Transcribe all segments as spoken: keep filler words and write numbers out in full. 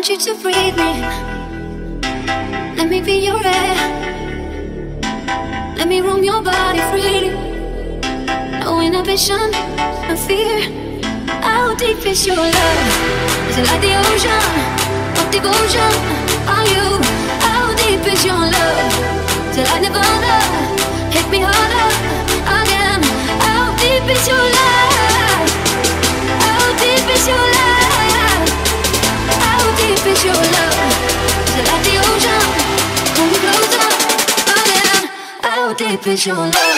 want you to breathe me. Let me be your air. Let me roam your body freely. No inhibition, no fear. How deep is your love? Is it like the ocean of devotion? Are you? How deep is your love? Is it like Nirvana? Hit me harder again. How deep is your love? How deep is your love? How deep is your love? Is it like the ocean? Pull me closer again. How deep is your love?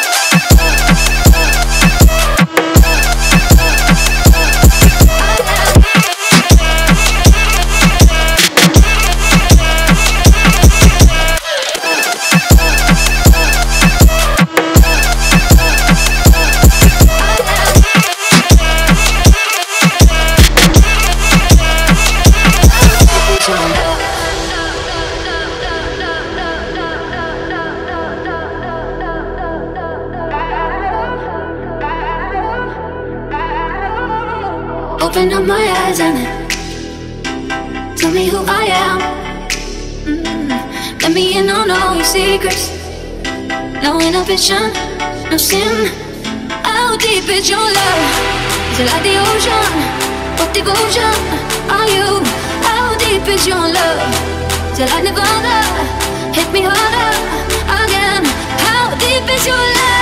Open up my eyes and tell me who I am. mm. Let me in on all your secrets. No inhibition, no sin. How deep is your love? Is it like the ocean of devotion? Are you? How deep is your love? Is it like Nirvana? Hit me harder again. How deep is your love?